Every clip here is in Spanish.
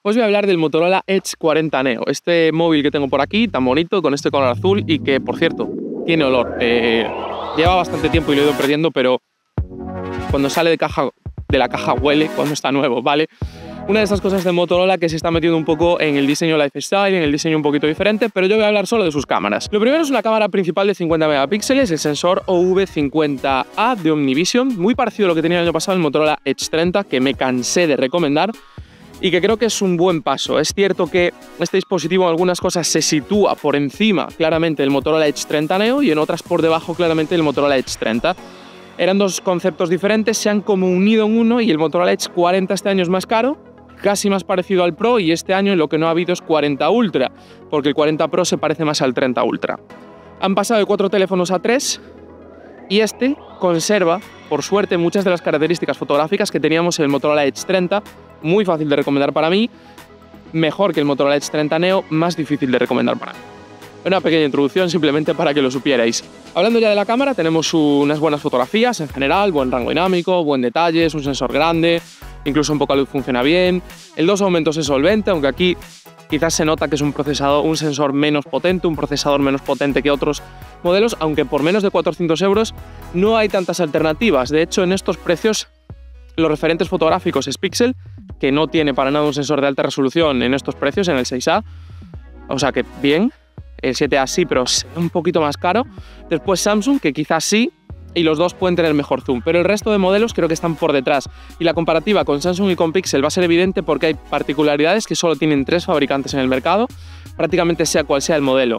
Os voy a hablar del Motorola Edge 40 Neo, este móvil que tengo por aquí, tan bonito, con este color azul y que, por cierto, tiene olor. Lleva bastante tiempo y lo he ido perdiendo, pero cuando sale de la caja huele cuando está nuevo, ¿vale? Una de esas cosas de Motorola que se está metiendo un poco en el diseño lifestyle, en el diseño un poquito diferente, pero yo voy a hablar solo de sus cámaras. Lo primero es una cámara principal de 50 megapíxeles, el sensor OV50A de Omnivision, muy parecido a lo que tenía el año pasado el Motorola Edge 30, que me cansé de recomendar, y que creo que es un buen paso. Es cierto que este dispositivo en algunas cosas se sitúa por encima claramente del Motorola Edge 30 Neo y en otras por debajo claramente del Motorola Edge 30. Eran dos conceptos diferentes, se han como unido en uno y el Motorola Edge 40 este año es más caro, casi más parecido al Pro, y este año lo que no ha habido es 40 Ultra, porque el 40 Pro se parece más al 30 Ultra. Han pasado de 4 teléfonos a 3 y este conserva, por suerte, muchas de las características fotográficas que teníamos en el Motorola Edge 30, muy fácil de recomendar para mí, mejor que el Motorola Edge 30 Neo, más difícil de recomendar para mí. Una pequeña introducción simplemente para que lo supierais. Hablando ya de la cámara, tenemos unas buenas fotografías en general, buen rango dinámico, buen detalle, es un sensor grande, incluso un poco de luz funciona bien. El 2 aumentos es solvente, aunque aquí quizás se nota que es un sensor menos potente, un procesador menos potente que otros modelos, aunque por menos de 400 euros no hay tantas alternativas. De hecho, en estos precios, los referentes fotográficos es Pixel, que no tiene para nada un sensor de alta resolución en estos precios, en el 6A, o sea que bien. El 7A sí, pero es un poquito más caro. Después Samsung, que quizás sí, y los dos pueden tener mejor zoom, pero el resto de modelos creo que están por detrás. Y la comparativa con Samsung y con Pixel va a ser evidente porque hay particularidades que solo tienen 3 fabricantes en el mercado, prácticamente sea cual sea el modelo.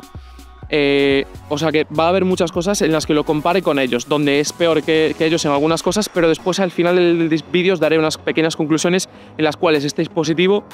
O sea que va a haber muchas cosas en las que lo compare con ellos, donde es peor que ellos en algunas cosas, pero después al final del vídeo os daré unas pequeñas conclusiones en las cuales este dispositivo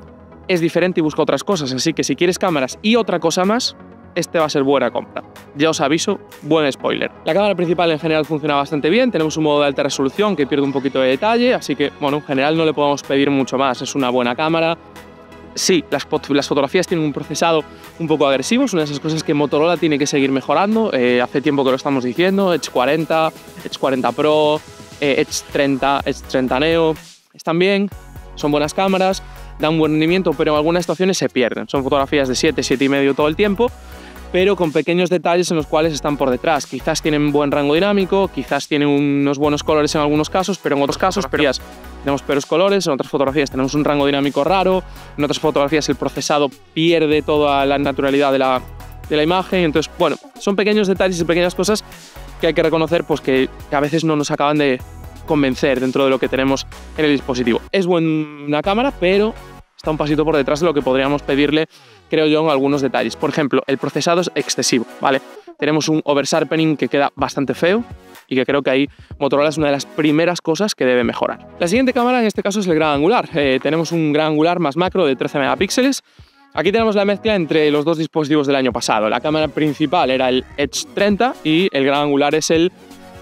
es diferente y busca otras cosas, así que si quieres cámaras y otra cosa más, este va a ser buena compra. Ya os aviso, buen spoiler. La cámara principal en general funciona bastante bien, tenemos un modo de alta resolución que pierde un poquito de detalle, así que bueno, en general no le podemos pedir mucho más, es una buena cámara. Sí, las fotografías tienen un procesado un poco agresivo, es una de esas cosas que Motorola tiene que seguir mejorando, hace tiempo que lo estamos diciendo, Edge 40, Edge 40 Pro, Edge 30, Edge 30 Neo, están bien, son buenas cámaras, dan buen rendimiento, pero en algunas situaciones se pierden. Son fotografías de 7, 7,5 todo el tiempo, pero con pequeños detalles en los cuales están por detrás. Quizás tienen buen rango dinámico, quizás tienen unos buenos colores en algunos casos, pero en otros casos tenemos peores colores, en otras fotografías tenemos un rango dinámico raro, en otras fotografías el procesado pierde toda la naturalidad de la imagen. Entonces, bueno, son pequeños detalles y pequeñas cosas que hay que reconocer, pues que a veces no nos acaban de convencer dentro de lo que tenemos en el dispositivo. Es buena cámara, pero está un pasito por detrás de lo que podríamos pedirle, creo yo, en algunos detalles. Por ejemplo, el procesado es excesivo, ¿vale? Tenemos un oversharpening que queda bastante feo y que creo que ahí Motorola es una de las primeras cosas que debe mejorar. La siguiente cámara en este caso es el gran angular. Tenemos un gran angular más macro de 13 megapíxeles. Aquí tenemos la mezcla entre los dos dispositivos del año pasado. La cámara principal era el Edge 30 y el gran angular es es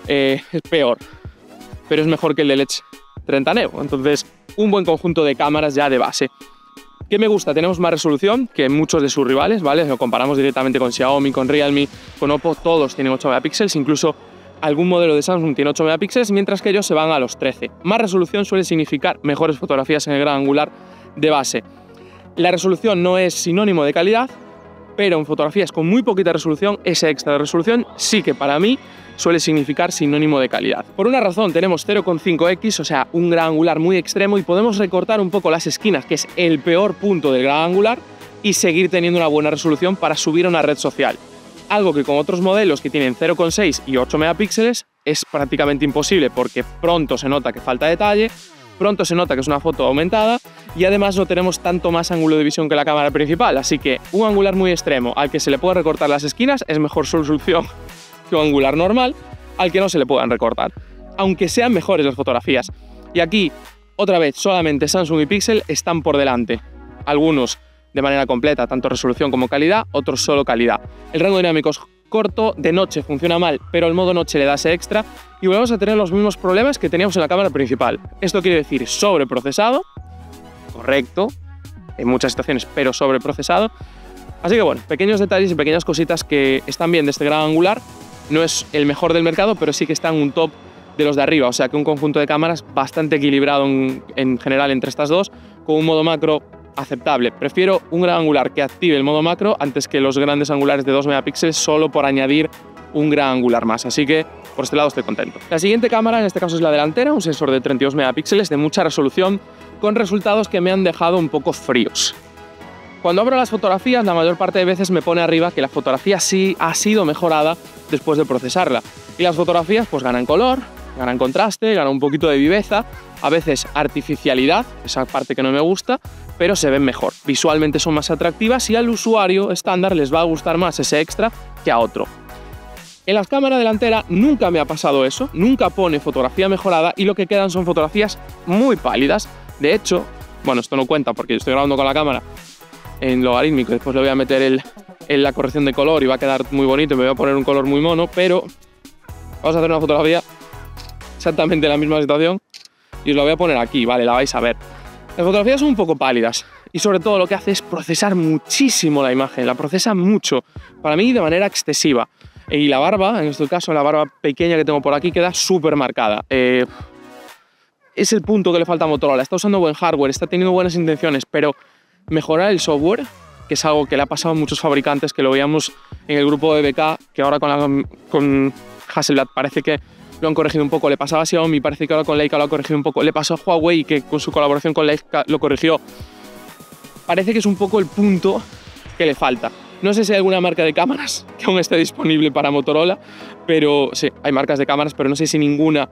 peor, pero es mejor que el del Edge 30 Neo. Entonces, un buen conjunto de cámaras ya de base. ¿Qué me gusta? Tenemos más resolución que muchos de sus rivales, ¿vale? Si lo comparamos directamente con Xiaomi, con Realme, con Oppo, todos tienen 8 megapíxeles, incluso algún modelo de Samsung tiene 8 megapíxeles, mientras que ellos se van a los 13. Más resolución suele significar mejores fotografías en el gran angular de base. La resolución no es sinónimo de calidad, pero en fotografías con muy poquita resolución, ese extra de resolución sí que para mí suele significar sinónimo de calidad. Por una razón, tenemos 0,5x, o sea, un gran angular muy extremo, y podemos recortar un poco las esquinas, que es el peor punto del gran angular, y seguir teniendo una buena resolución para subir a una red social. Algo que con otros modelos que tienen 0,6 y 8 megapíxeles es prácticamente imposible, porque pronto se nota que falta detalle, pronto se nota que es una foto aumentada y además no tenemos tanto más ángulo de visión que la cámara principal, así que un angular muy extremo al que se le puede recortar las esquinas es mejor resolución que un angular normal al que no se le puedan recortar, aunque sean mejores las fotografías. Y aquí, otra vez, solamente Samsung y Pixel están por delante. Algunos de manera completa, tanto resolución como calidad, otros solo calidad. El rango dinámico es corto, de noche funciona mal, pero el modo noche le da ese extra y volvemos a tener los mismos problemas que teníamos en la cámara principal. Esto quiere decir sobreprocesado, correcto, en muchas situaciones, pero sobreprocesado. Así que bueno, pequeños detalles y pequeñas cositas que están bien de este gran angular. No es el mejor del mercado, pero sí que está en un top de los de arriba, o sea que un conjunto de cámaras bastante equilibrado en general entre estas dos, con un modo macro aceptable. Prefiero un gran angular que active el modo macro antes que los grandes angulares de 2 megapíxeles solo por añadir un gran angular más, así que por este lado estoy contento. La siguiente cámara en este caso es la delantera, un sensor de 32 megapíxeles de mucha resolución con resultados que me han dejado un poco fríos. Cuando abro las fotografías, la mayor parte de veces me pone arriba que la fotografía sí ha sido mejorada después de procesarla. Y las fotografías pues ganan color, ganan contraste, ganan un poquito de viveza, a veces artificialidad, esa parte que no me gusta, pero se ven mejor. Visualmente son más atractivas y al usuario estándar les va a gustar más ese extra que a otro. En las cámaras delanteras nunca me ha pasado eso, nunca pone fotografía mejorada y lo que quedan son fotografías muy pálidas. De hecho, bueno, esto no cuenta porque yo estoy grabando con la cámara en logarítmico, después le voy a meter la corrección de color y va a quedar muy bonito, me voy a poner un color muy mono, pero vamos a hacer una fotografía exactamente en la misma situación y os la voy a poner aquí, vale, la vais a ver. Las fotografías son un poco pálidas y sobre todo lo que hace es procesar muchísimo la imagen, la procesa mucho, para mí de manera excesiva. Y la barba, en este caso la barba pequeña que tengo por aquí, queda súper marcada. Es el punto que le falta a Motorola. Está usando buen hardware, está teniendo buenas intenciones, pero mejorar el software, que es algo que le ha pasado a muchos fabricantes, que lo veíamos en el grupo de BK, que ahora con Hasselblad parece que lo han corregido un poco. Le pasaba a Xiaomi, parece que ahora con Leica lo ha corregido un poco. Le pasó a Huawei, que con su colaboración con Leica lo corrigió. Parece que es un poco el punto que le falta. No sé si hay alguna marca de cámaras que aún esté disponible para Motorola, pero sí, hay marcas de cámaras, pero no sé si ninguna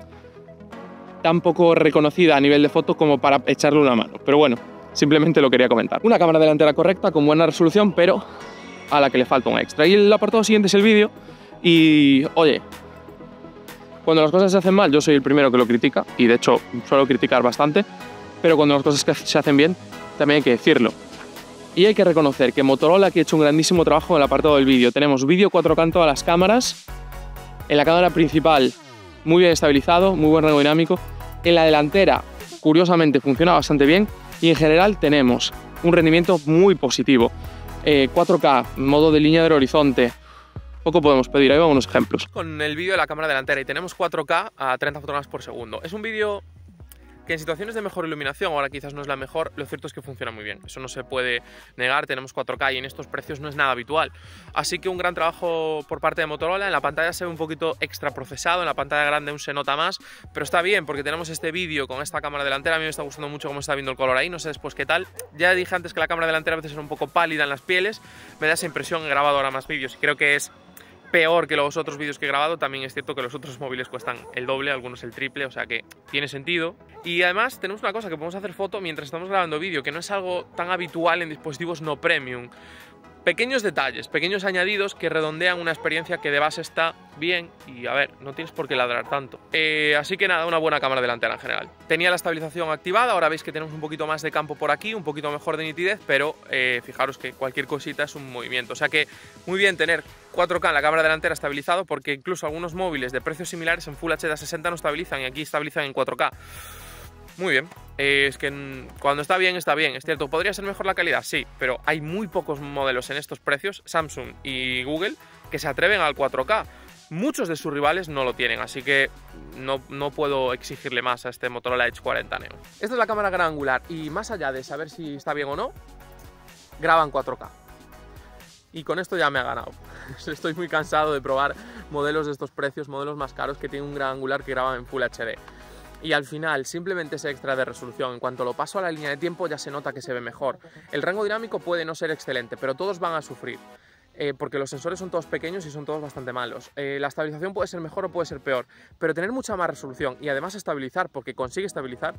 tan poco reconocida a nivel de foto como para echarle una mano. Pero bueno, simplemente lo quería comentar. Una cámara delantera correcta, con buena resolución, pero a la que le falta un extra. Y el apartado siguiente es el vídeo. Y, oye, cuando las cosas se hacen mal, yo soy el primero que lo critica, y de hecho suelo criticar bastante, pero cuando las cosas se hacen bien, también hay que decirlo. Y hay que reconocer que Motorola aquí ha hecho un grandísimo trabajo en el apartado del vídeo. Tenemos vídeo 4K en todas las cámaras. En la cámara principal, muy bien estabilizado, muy buen rango dinámico. En la delantera, curiosamente, funciona bastante bien. Y en general tenemos un rendimiento muy positivo. 4K, modo de línea del horizonte. Poco podemos pedir, ahí van unos ejemplos. Con el vídeo de la cámara delantera y tenemos 4K a 30 fotogramas por segundo. Es un vídeo que en situaciones de mejor iluminación, ahora quizás no es la mejor, lo cierto es que funciona muy bien. Eso no se puede negar, tenemos 4K y en estos precios no es nada habitual. Así que un gran trabajo por parte de Motorola. En la pantalla se ve un poquito extra procesado, en la pantalla grande aún se nota más, pero está bien porque tenemos este vídeo con esta cámara delantera. A mí me está gustando mucho cómo está viendo el color ahí, no sé después qué tal. Ya dije antes que la cámara delantera a veces era un poco pálida en las pieles, me da esa impresión, he grabado ahora más vídeos y creo que es peor que los otros vídeos que he grabado. También es cierto que los otros móviles cuestan el doble, algunos el triple, o sea que tiene sentido. Y además tenemos una cosa, que podemos hacer foto mientras estamos grabando vídeo, que no es algo tan habitual en dispositivos no premium. Pequeños detalles, pequeños añadidos que redondean una experiencia que de base está bien y a ver, no tienes por qué ladrar tanto. Así que nada, una buena cámara delantera en general. Tenía la estabilización activada, ahora veis que tenemos un poquito más de campo por aquí, un poquito mejor de nitidez, pero fijaros que cualquier cosita es un movimiento. O sea que muy bien tener 4K en la cámara delantera estabilizado, porque incluso algunos móviles de precios similares en Full HD a 60 no estabilizan y aquí estabilizan en 4K. Muy bien, es que cuando está bien, está bien, es cierto. ¿Podría ser mejor la calidad? Sí, pero hay muy pocos modelos en estos precios, Samsung y Google, que se atreven al 4K. Muchos de sus rivales no lo tienen, así que no puedo exigirle más a este Motorola Edge 40 Neo. Esta es la cámara gran angular y más allá de saber si está bien o no, graba en 4K. Y con esto ya me ha ganado. Estoy muy cansado de probar modelos de estos precios, modelos más caros que tienen un gran angular que graban en Full HD. Y al final, simplemente ese extra de resolución, en cuanto lo paso a la línea de tiempo ya se nota que se ve mejor. El rango dinámico puede no ser excelente, pero todos van a sufrir, porque los sensores son todos pequeños y son todos bastante malos. La estabilización puede ser mejor o puede ser peor, pero tener mucha más resolución y además estabilizar, porque consigue estabilizar,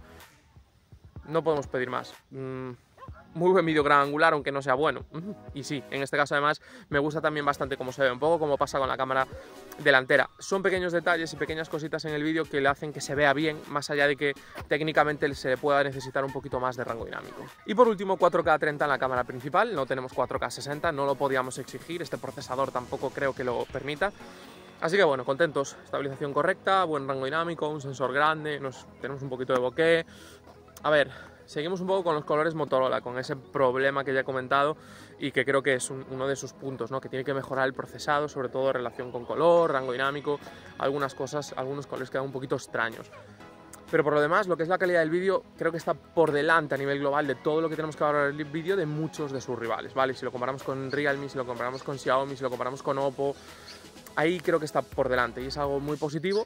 no podemos pedir más. Muy buen vídeo gran angular, aunque no sea bueno. Y sí, en este caso además me gusta también bastante cómo se ve, un poco como pasa con la cámara delantera. Son pequeños detalles y pequeñas cositas en el vídeo que le hacen que se vea bien, más allá de que técnicamente se pueda necesitar un poquito más de rango dinámico. Y por último, 4K 30 en la cámara principal, no tenemos 4K 60, no lo podíamos exigir, este procesador tampoco creo que lo permita. Así que bueno, contentos, estabilización correcta, buen rango dinámico, un sensor grande, tenemos un poquito de bokeh. A ver, seguimos un poco con los colores Motorola, con ese problema que ya he comentado y que creo que es uno de sus puntos, ¿no? Que tiene que mejorar el procesado, sobre todo en relación con color, rango dinámico, algunas cosas, algunos colores quedan un poquito extraños. Pero por lo demás, lo que es la calidad del vídeo, creo que está por delante a nivel global de todo lo que tenemos que valorar el vídeo de muchos de sus rivales, ¿vale? Si lo comparamos con Realme, si lo comparamos con Xiaomi, si lo comparamos con Oppo, ahí creo que está por delante y es algo muy positivo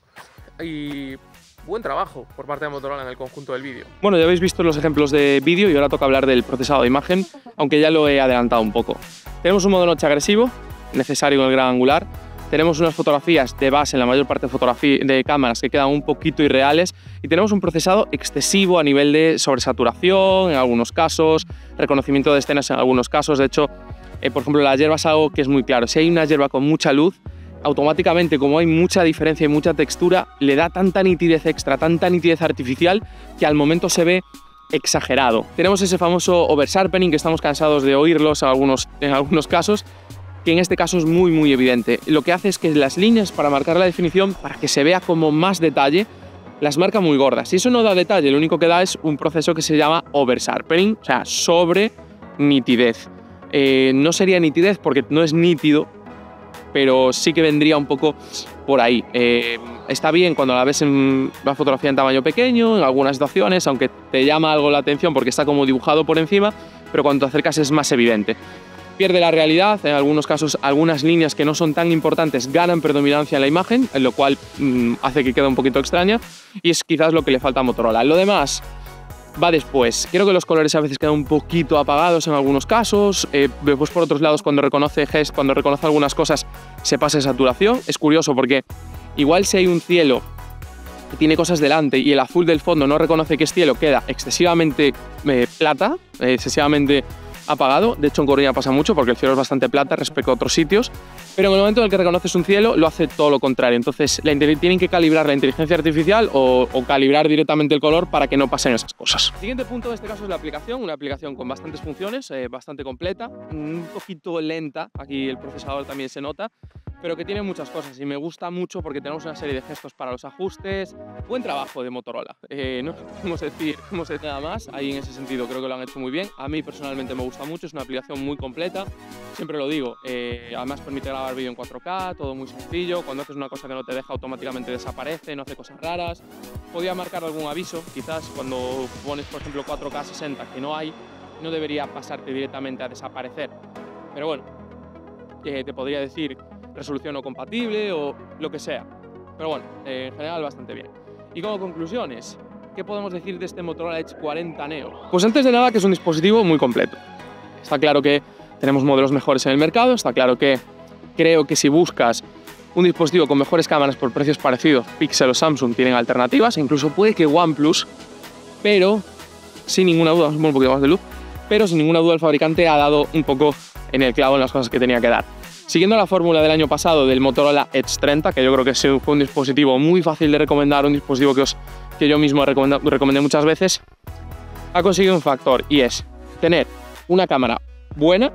y buen trabajo por parte de Motorola en el conjunto del vídeo. Bueno, ya habéis visto los ejemplos de vídeo y ahora toca hablar del procesado de imagen, aunque ya lo he adelantado un poco. Tenemos un modo noche agresivo, necesario con el gran angular. Tenemos unas fotografías de base en la mayor parte de cámaras que quedan un poquito irreales y tenemos un procesado excesivo a nivel de sobresaturación en algunos casos, reconocimiento de escenas en algunos casos. De hecho, por ejemplo, la hierba es algo que es muy claro. Si hay una hierba con mucha luz, automáticamente, como hay mucha diferencia y mucha textura, le da tanta nitidez extra, tanta nitidez artificial, que al momento se ve exagerado. Tenemos ese famoso oversharpening que estamos cansados de oírlos en algunos casos, que en este caso es muy evidente. Lo que hace es que las líneas para marcar la definición, para que se vea como más detalle, las marca muy gordas. Y eso no da detalle, lo único que da es un proceso que se llama oversharpening, o sea, sobre nitidez. No sería nitidez porque no es nítido, pero sí que vendría un poco por ahí. Está bien cuando la ves en la fotografía en tamaño pequeño, en algunas situaciones, aunque te llama algo la atención porque está como dibujado por encima, pero cuando te acercas es más evidente. Pierde la realidad, en algunos casos algunas líneas que no son tan importantes ganan predominancia en la imagen, en lo cual hace que quede un poquito extraña, y es quizás lo que le falta a Motorola. Lo demás va después. Creo que los colores a veces quedan un poquito apagados en algunos casos, después por otros lados cuando reconoce GEST, cuando reconoce algunas cosas se pasa de saturación. Es curioso porque igual si hay un cielo que tiene cosas delante y el azul del fondo no reconoce que es cielo, queda excesivamente plata, excesivamente apagado. De hecho en Coruña pasa mucho porque el cielo es bastante plata respecto a otros sitios, pero en el momento en el que reconoces un cielo lo hace todo lo contrario. Entonces tienen que calibrar la inteligencia artificial o calibrar directamente el color para que no pasen esas cosas. El siguiente punto en este caso es la aplicación, una aplicación con bastantes funciones, bastante completa, un poquito lenta, aquí el procesador también se nota, pero que tiene muchas cosas y me gusta mucho porque tenemos una serie de gestos para los ajustes. Buen trabajo de Motorola, no podemos decir nada más, ahí en ese sentido creo que lo han hecho muy bien. A mí personalmente me gusta mucho, es una aplicación muy completa, siempre lo digo, además permite grabar vídeo en 4K, todo muy sencillo, cuando haces una cosa que no te deja automáticamente desaparece, no hace cosas raras. Podría marcar algún aviso, quizás cuando pones por ejemplo 4K 60 que no hay, no debería pasarte directamente a desaparecer, pero bueno, te podría decir resolución no compatible o lo que sea, pero bueno, en general bastante bien. Y como conclusiones, ¿qué podemos decir de este Motorola Edge 40 Neo? Pues antes de nada que es un dispositivo muy completo. Está claro que tenemos modelos mejores en el mercado, está claro que creo que si buscas un dispositivo con mejores cámaras por precios parecidos, Pixel o Samsung tienen alternativas, incluso puede que OnePlus, pero sin ninguna duda, un poquito más de luz, pero sin ninguna duda el fabricante ha dado un poco en el clavo en las cosas que tenía que dar. Siguiendo la fórmula del año pasado del Motorola Edge 30, que yo creo que fue un dispositivo muy fácil de recomendar, un dispositivo que yo mismo recomendé muchas veces, ha conseguido un factor y es tener una cámara buena,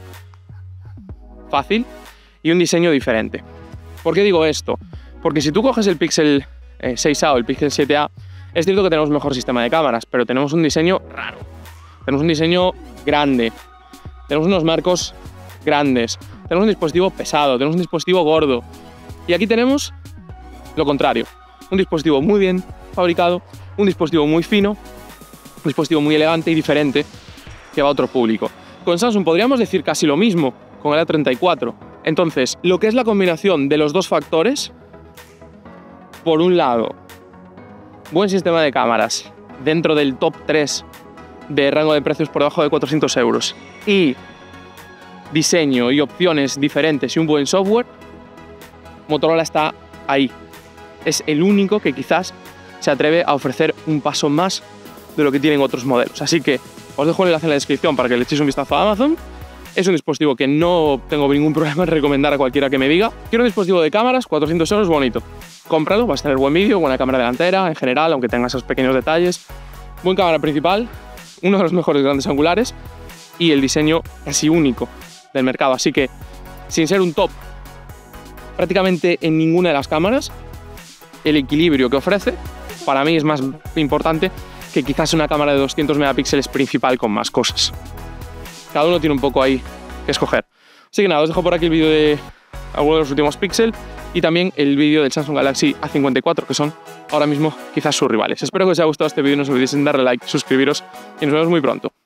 fácil y un diseño diferente. ¿Por qué digo esto? Porque si tú coges el Pixel 6a o el Pixel 7a, es cierto que tenemos un mejor sistema de cámaras, pero tenemos un diseño raro, tenemos un diseño grande, tenemos unos marcos grandes, tenemos un dispositivo pesado, tenemos un dispositivo gordo, y aquí tenemos lo contrario, un dispositivo muy bien fabricado, un dispositivo muy fino, un dispositivo muy elegante y diferente que va a otro público. Con Samsung podríamos decir casi lo mismo con el A34. Entonces, lo que es la combinación de los dos factores, por un lado, buen sistema de cámaras dentro del top 3 de rango de precios por debajo de 400 euros y diseño y opciones diferentes y un buen software, Motorola está ahí. Es el único que quizás se atreve a ofrecer un paso más de lo que tienen otros modelos. Así que os dejo el enlace en la descripción para que le echéis un vistazo a Amazon. Es un dispositivo que no tengo ningún problema en recomendar a cualquiera que me diga: quiero un dispositivo de cámaras, 400 euros, bonito. Cómpralo, vas a tener buen vídeo, buena cámara delantera, en general, aunque tenga esos pequeños detalles. Buen cámara principal, uno de los mejores grandes angulares y el diseño casi único del mercado. Así que, sin ser un top prácticamente en ninguna de las cámaras, el equilibrio que ofrece para mí es más importante que quizás una cámara de 200 megapíxeles principal con más cosas. Cada uno tiene un poco ahí que escoger. Así que nada, os dejo por aquí el vídeo de alguno de los últimos Pixel. y también el vídeo del Samsung Galaxy A54, que son ahora mismo quizás sus rivales. Espero que os haya gustado este vídeo, no os olvidéis en darle like, suscribiros y nos vemos muy pronto.